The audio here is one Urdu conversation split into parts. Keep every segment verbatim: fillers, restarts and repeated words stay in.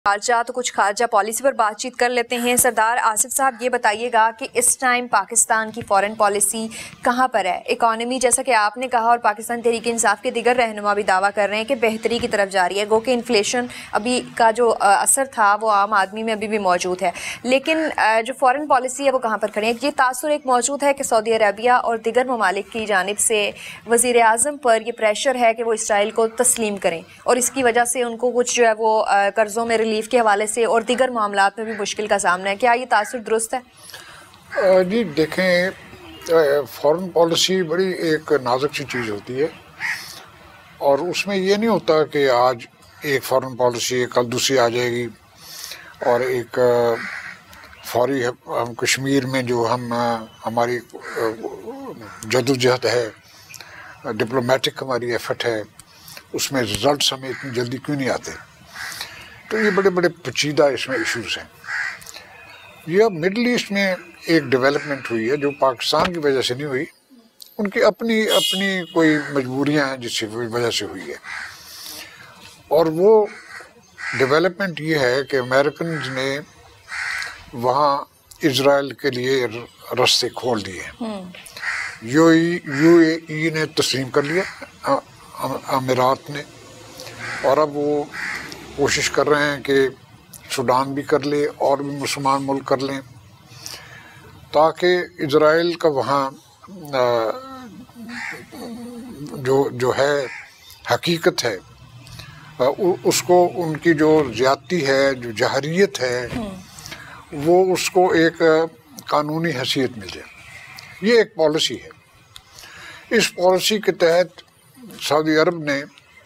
خارجہ تو کچھ خارجہ پالیسی پر بات چیت کر لیتے ہیں۔ سردار آصف صاحب یہ بتائیے گا کہ اس ٹائم پاکستان کی فورن پالیسی کہاں پر ہے؟ اکانومی جیسا کہ آپ نے کہا اور پاکستان تحریک انصاف کے دیگر رہنما بھی دعویٰ کر رہے ہیں کہ بہتری کی طرف جا رہی ہے، گو کہ انفلیشن ابھی کا جو اثر تھا وہ عام آدمی میں ابھی بھی موجود ہے، لیکن جو فورن پالیسی ہے وہ کہاں پر کھڑی ہے؟ یہ تاثر ایک موجود ہے کہ سعودی عربیہ اور دیگر ممالک کی جانب سے وزیر اعظم پر یہ پریشر ہے کہ وہ اسرائیل کو تسلیم کریں اور اس کی وجہ سے ان کو کچھ جو ہے وہ قرضوں میں ریلیف کے حوالے سے اور دیگر معاملات میں بھی مشکل کا سامنا ہے، کیا یہ تاثر درست ہے؟ جی دیکھیں، فورن پالیسی بڑی ایک نازک سی چیز ہوتی ہے اور اس میں یہ نہیں ہوتا کہ آج ایک فورن پالیسی کل دوسری آ جائے گی اور ایک فوری ہم کشمیر میں جو ہم ہماری جدوجہد ہے، ڈپلومیٹک ہماری ایفرٹ ہے، اس میں رزلٹس ہمیں اتنی جلدی کیوں نہیں آتے؟ تو یہ بڑے بڑے پیچیدہ اس میں ایشوز ہیں۔ یہ مڈل ایسٹ میں ایک ڈیولپمنٹ ہوئی ہے جو پاکستان کی وجہ سے نہیں ہوئی، ان کی اپنی اپنی کوئی مجبوریاں ہیں جس کی وجہ سے ہوئی ہے، اور وہ ڈیولپمنٹ یہ ہے کہ امریکنز نے وہاں اسرائیل کے لیے رستے کھول دیے ہیں۔ یو یو اے ای نے تسلیم کر لیا، امارات نے، اور اب وہ کوشش کر رہے ہیں کہ سوڈان بھی کر لے اور بھی مسلمان ملک کر لیں، تاکہ اسرائیل کا وہاں جو جو ہے حقیقت ہے اس کو، ان کی جو زیادتی ہے، جو جہریت ہے، وہ اس کو ایک قانونی حیثیت مل جائے۔ یہ ایک پالیسی ہے۔ اس پالیسی کے تحت سعودی عرب نے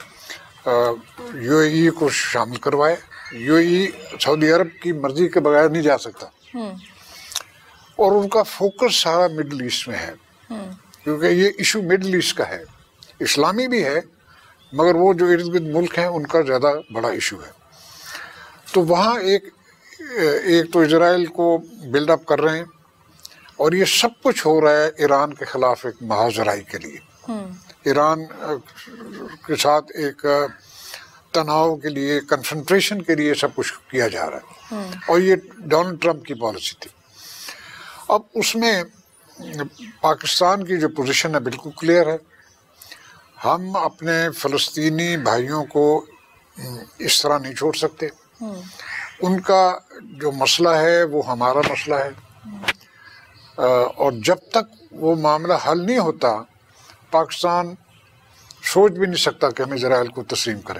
یو اے ای کو شامل کروائے۔ یو اے ای سعودی عرب کی مرضی کے بغیر نہیں جا سکتا، اور ان کا فوکس سارا مڈل ایسٹ میں ہے، کیونکہ یہ ایشو مڈل ایسٹ کا ہے، اسلامی بھی ہے مگر وہ جو ارد گرد ملک ہیں ان کا زیادہ بڑا ایشو ہے۔ تو وہاں ایک ایک تو اسرائیل کو بلڈ اپ کر رہے ہیں، اور یہ سب کچھ ہو رہا ہے ایران کے خلاف ایک محاذرائی کے لیے، ایران کے ساتھ ایک تناؤ کے لیے، کنفرنٹریشن کے لیے سب کچھ کیا جا رہا ہے، اور یہ ڈونلڈ ٹرمپ کی پالیسی تھی۔ اب اس میں پاکستان کی جو پوزیشن ہے بالکل کلیئر ہے، ہم اپنے فلسطینی بھائیوں کو اس طرح نہیں چھوڑ سکتے، ان کا جو مسئلہ ہے وہ ہمارا مسئلہ ہے، اور جب تک وہ معاملہ حل نہیں ہوتا پاکستان سوچ بھی نہیں سکتا کہ ہم اسرائیل کو تسلیم کریں۔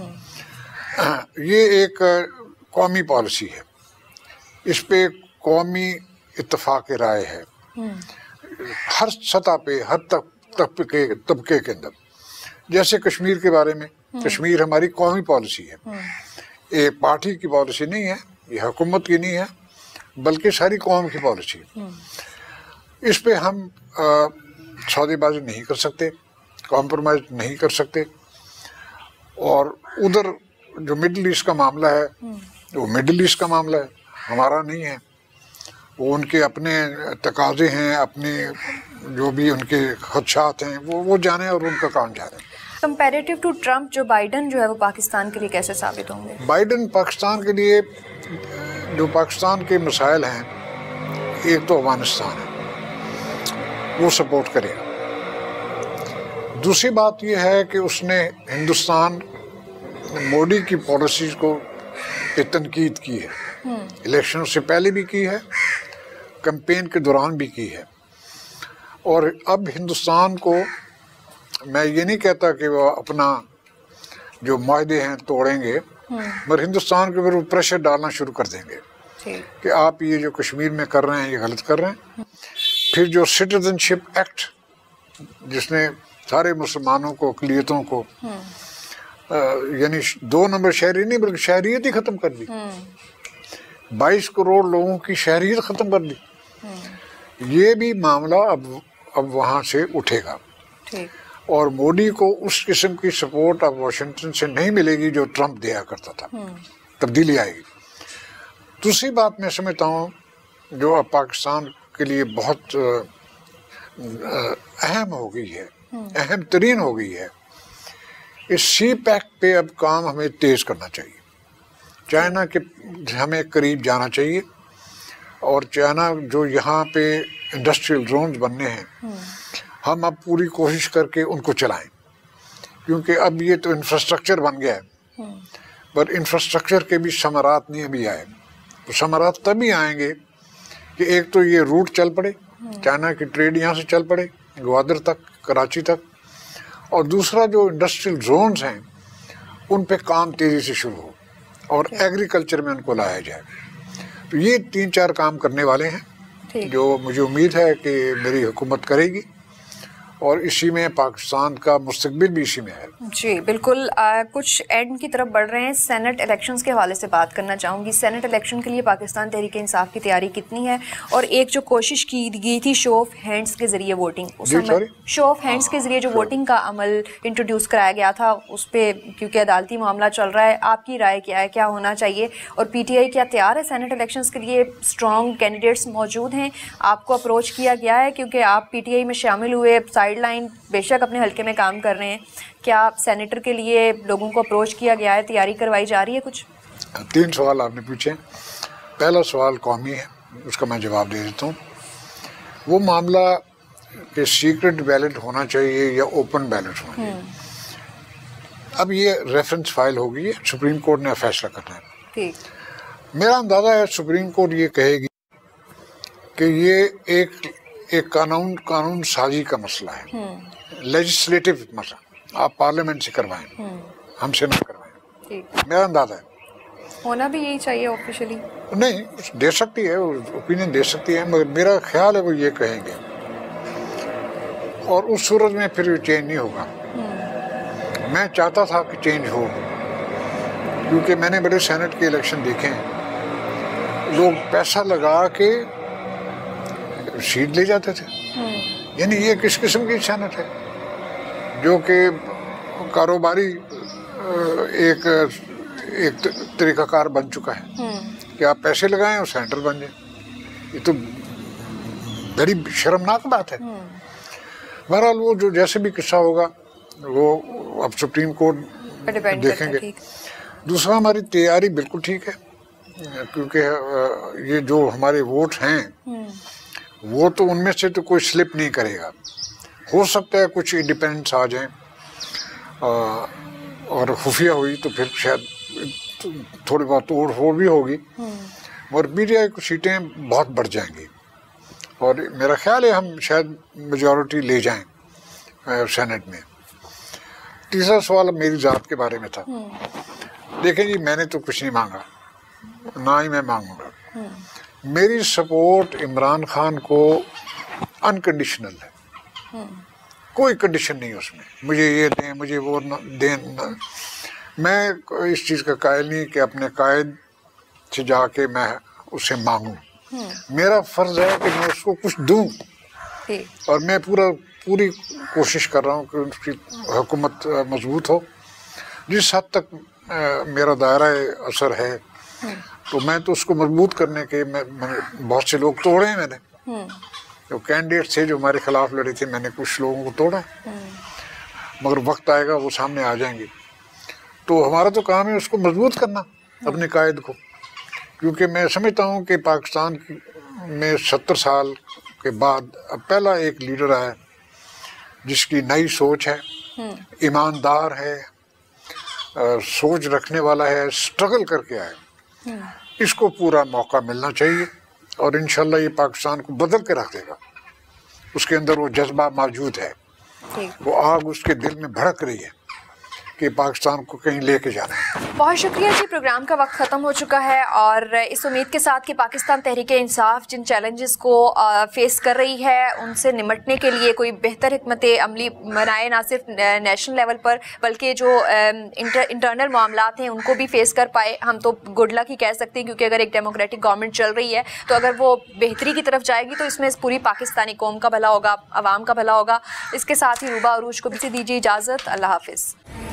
یہ ایک قومی پالیسی ہے، اس پہ قومی اتفاق رائے ہے ہر سطح پہ، ہر طبقے طبقے کے اندر۔ جیسے کشمیر کے بارے میں، کشمیر ہماری قومی پالیسی ہے، یہ پارٹی کی پالیسی نہیں ہے، یہ حکومت کی نہیں ہے، بلکہ ساری قوم کی پالیسی ہے۔ اس پہ ہم سودے بازی نہیں کر سکتے، کمپرومائز نہیں کر سکتے، اور ادھر جو مڈل ایسٹ کا معاملہ ہے وہ مڈل ایسٹ کا معاملہ ہے، ہمارا نہیں ہے، وہ ان کے اپنے تقاضے ہیں، اپنے جو بھی ان کے خدشات ہیں وہ وہ جانے اور ان کا کام جانے۔ Comparative to Trump Joe Biden جو ہے وہ پاکستان کے لیے کیسے ثابت ہوں گے؟ بائیڈن پاکستان کے لیے جو پاکستان کے مسائل ہیں، ایک تو افغانستان ہے، وہ سپورٹ کرے گا۔ دوسری بات یہ ہے کہ اس نے ہندوستان مودی کی پالیسیز کو تنقید کی ہے، الیکشن سے پہلے بھی کی ہے، کمپین کے دوران بھی کی ہے، اور اب ہندوستان کو، میں یہ نہیں کہتا کہ وہ اپنا جو معاہدے ہیں توڑیں گے، مگر ہندوستان کے اوپر وہ پریشر ڈالنا شروع کر دیں گے کہ آپ یہ جو کشمیر میں کر رہے ہیں یہ غلط کر رہے ہیں۔ پھر جو سٹیزن شپ ایکٹ جس نے سارے مسلمانوں کو، اقلیتوں کو، یعنی دو نمبر شہری نہیں بلکہ شہریت ہی ختم کر دی، بائیس کروڑ لوگوں کی شہریت ختم کر دی، یہ بھی معاملہ اب اب وہاں سے اٹھے گا، اور مودی کو اس قسم کی سپورٹ اب واشنگٹن سے نہیں ملے گی جو ٹرمپ دیا کرتا تھا، تبدیلی آئے گی۔ دوسری بات میں سمجھتا ہوں جو اب پاکستان کے لیے بہت اہم ہو گئی ہے، اہم ترین ہو گئی ہے، اس سی پیک پہ اب کام ہمیں تیز کرنا چاہیے۔ چائنا کے ہمیں قریب جانا چاہیے، اور چائنا جو یہاں پہ انڈسٹریل زونز بننے ہیں ہم اب پوری کوشش کر کے ان کو چلائیں، کیونکہ اب یہ تو انفراسٹرکچر بن گیا ہے، پر انفراسٹرکچر کے بھی ثمرات نہیں ابھی آئے. تو ثمرات تبھی آئیں گے کہ ایک تو یہ روٹ چل پڑے، چائنا کی ٹریڈ یہاں سے چل پڑے گوادر تک، کراچی تک، اور دوسرا جو انڈسٹریل زونز ہیں ان پہ کام تیزی سے شروع ہو اور ایگریکلچر میں ان کو لایا جائے. تو یہ تین چار کام کرنے والے ہیں جو مجھے امید ہے کہ میری حکومت کرے گی، اور اسی میں پاکستان کا مستقبل بھی اسی میں ہے. جی بالکل. کچھ اینڈ کی طرف بڑھ رہے ہیں، سینٹ الیکشنز کے حوالے سے بات کرنا چاہوں گی. سینٹ الیکشن کے لیے پاکستان تحریک انصاف کی تیاری کتنی ہے؟ اور ایک جو کوشش کی گئی تھی شو آف ہینڈس کے ذریعے ووٹنگ، شو آف ہینڈس کے ذریعے جو ووٹنگ کا عمل انٹروڈیوس کرایا گیا تھا، اس پہ کیونکہ عدالتی معاملہ چل رہا ہے، آپ کی رائے کیا ہے، کیا ہونا چاہیے؟ اور پی ٹی آئی کیا تیار ہے سینٹ الیکشنز کے لیے؟ اسٹرانگ کینڈیڈیٹس موجود ہیں، آپ کو اپروچ کیا گیا ہے کیونکہ آپ پی ٹی آئی میں شامل ہوئے، سائڈ لائن بے شک اپنے حلقے میں کام کر رہے ہیں، کیا سینیٹر کے لیے لوگوں کو اپروچ کیا گیا ہے، تیاری کروائی جا رہی ہے کچھ؟ تین سوال آپ نے پوچھے. پہلا سوال قومی ہے، اس کا میں جواب دے دیتا ہوں. وہ معاملہ کہ سیکرٹ بیلٹ ہونا چاہیے یا اوپن بیلٹ ہونا چاہیے، اب یہ ریفرنس فائل ہوگی، ہے سپریم کورٹ نے فیصلہ کرنا ہے. ٹھیک. میرا اندازہ ہے سپریم کورٹ یہ کہے گی کہ یہ ایک ایک قانون قانون سازی کا مسئلہ ہے، لیجسلیٹو مسئلہ، آپ پارلیمنٹ سے کروائیں، ہم سے نہ کروائیں. میرا اندازہ ہے ہونا بھی یہی چاہیے آفیشلی. نہیں دے سکتی ہے، اوپینین دے سکتی ہے، مگر میرا خیال ہے وہ یہ کہیں گے، اور اس صورت میں پھر چینج نہیں ہوگا. میں چاہتا تھا کہ چینج ہو، کیونکہ میں نے بڑے سینٹ کے الیکشن دیکھے ہیں، لوگ پیسہ لگا کے سیٹ لے جاتے تھے. یعنی یہ کس قسم کی سینٹ ہے جو کہ کاروباری ایک ایک طریقہ کار بن چکا ہے کہ آپ پیسے لگائیں اور سینٹر بن جائیں. یہ تو بڑی شرمناک بات ہے. بہرحال وہ جو جیسے بھی قصہ ہوگا وہ اب سپریم کورٹ دیکھیں گے. دوسرا ہماری تیاری بالکل ٹھیک ہے، کیونکہ یہ جو ہمارے ووٹ ہیں وہ تو ان میں سے تو کوئی سلپ نہیں کرے گا. ہو سکتا ہے کچھ انڈیپینڈنس آ جائیں اور خفیہ ہوئی تو پھر شاید تھوڑی بہت توڑ پھوڑ بھی ہوگی، اور بی ڈی آئی کو سیٹیں بہت بڑھ جائیں گی، اور میرا خیال ہے ہم شاید میجورٹی لے جائیں سینٹ میں. تیسرا سوال میری ذات کے بارے میں تھا. دیکھیں جی میں نے تو کچھ نہیں مانگا، نہ ہی میں مانگوں گا. میری سپورٹ عمران خان کو انکنڈیشنل ہے، کوئی کنڈیشن نہیں اس میں، مجھے یہ دیں مجھے وہ دیں. میں اس چیز کا قائل نہیں کہ اپنے قائد سے جا کے میں اس سے مانگوں. میرا فرض ہے کہ میں اس کو کچھ دوں، اور میں پورا پوری کوشش کر رہا ہوں کہ اس کی حکومت مضبوط ہو. جس حد تک میرا دائرہ اثر ہے تو میں تو اس کو مضبوط کرنے کے میں بہت سے لوگ توڑے ہیں. میں نے جو کینڈیڈیٹ تھے جو ہمارے خلاف لڑے تھے، میں نے کچھ لوگوں کو توڑا، مگر وقت آئے گا وہ سامنے آ جائیں گے. تو ہمارا تو کام ہے اس کو مضبوط کرنا، اپنے قائد کو، کیونکہ میں سمجھتا ہوں کہ پاکستان میں ستر سال کے بعد اب پہلا ایک لیڈر آیا جس کی نئی سوچ ہے، ایماندار ہے، سوچ رکھنے والا ہے، اسٹرگل کر کے آئے. اس کو پورا موقع ملنا چاہیے، اور انشاءاللہ یہ پاکستان کو بدل کے رکھ دے گا. اس کے اندر وہ جذبہ موجود ہے، وہ آگ اس کے دل میں بھڑک رہی ہے کہ پاکستان کو کہیں لے کے جانا ہے. بہت شکریہ جی. پروگرام کا وقت ختم ہو چکا ہے، اور اس امید کے ساتھ کہ پاکستان تحریک انصاف جن چیلنجز کو فیس کر رہی ہے ان سے نمٹنے کے لیے کوئی بہتر حکمت عملی بنائے، نہ صرف نیشنل لیول پر بلکہ جو انٹرنل معاملات ہیں ان کو بھی فیس کر پائے. ہم تو گڈ لک ہی کہہ سکتے ہیں، کیونکہ اگر ایک ڈیموکریٹک گورنمنٹ چل رہی ہے تو اگر وہ بہتری کی طرف جائے گی تو اس میں پوری پاکستانی قوم کا بھلا ہوگا، عوام کا بھلا ہوگا. اس کے ساتھ ہی روبا عروج کو بھی سے دیجیے اجازت. اللہ حافظ.